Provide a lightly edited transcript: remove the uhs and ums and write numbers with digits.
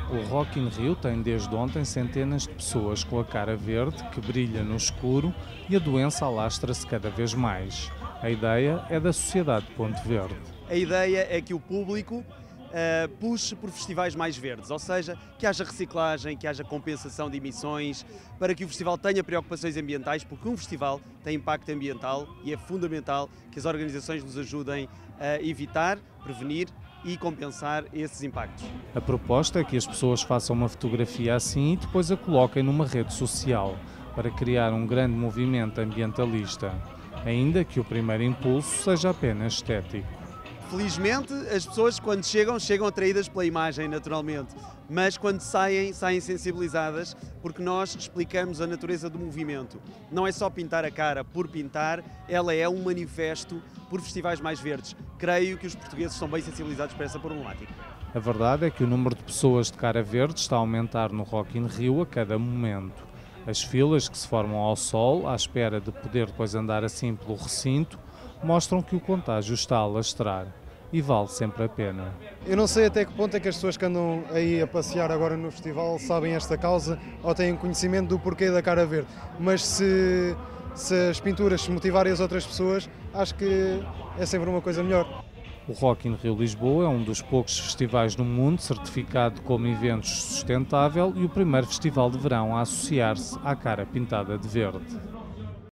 O Rock in Rio tem desde ontem centenas de pessoas com a cara verde que brilha no escuro e a doença alastra-se cada vez mais. A ideia é da Sociedade Ponte Verde. A ideia é que o público puxe por festivais mais verdes, ou seja, que haja reciclagem, que haja compensação de emissões, para que o festival tenha preocupações ambientais, porque um festival tem impacto ambiental e é fundamental que as organizações nos ajudem a evitar, prevenir e compensar esses impactos. A proposta é que as pessoas façam uma fotografia assim e depois a coloquem numa rede social, para criar um grande movimento ambientalista, ainda que o primeiro impulso seja apenas estético. Felizmente, as pessoas quando chegam atraídas pela imagem, naturalmente, mas quando saem sensibilizadas, porque nós explicamos a natureza do movimento. Não é só pintar a cara por pintar, ela é um manifesto por festivais mais verdes. Creio que os portugueses estão bem sensibilizados para essa problemática. A verdade é que o número de pessoas de cara verde está a aumentar no Rock in Rio a cada momento. As filas que se formam ao sol, à espera de poder depois andar assim pelo recinto, mostram que o contágio está a alastrar e vale sempre a pena. Eu não sei até que ponto é que as pessoas que andam aí a passear agora no festival sabem esta causa ou têm conhecimento do porquê da cara verde, mas se as pinturas motivarem as outras pessoas, acho que é sempre uma coisa melhor. O Rock in Rio Lisboa é um dos poucos festivais no mundo certificado como eventos sustentável e o primeiro festival de verão a associar-se à cara pintada de verde.